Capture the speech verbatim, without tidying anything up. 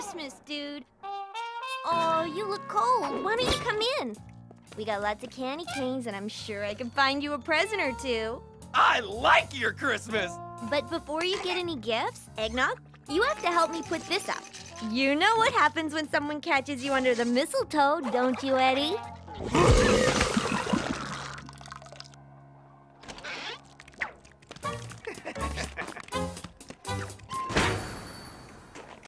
Christmas, dude. Oh, you look cold. Why don't you come in? We got lots of candy canes, and I'm sure I can find you a present or two. I like your Christmas! But before you get any gifts, Eggnog, you have to help me put this up. You know what happens when someone catches you under the mistletoe, don't you, Eddie?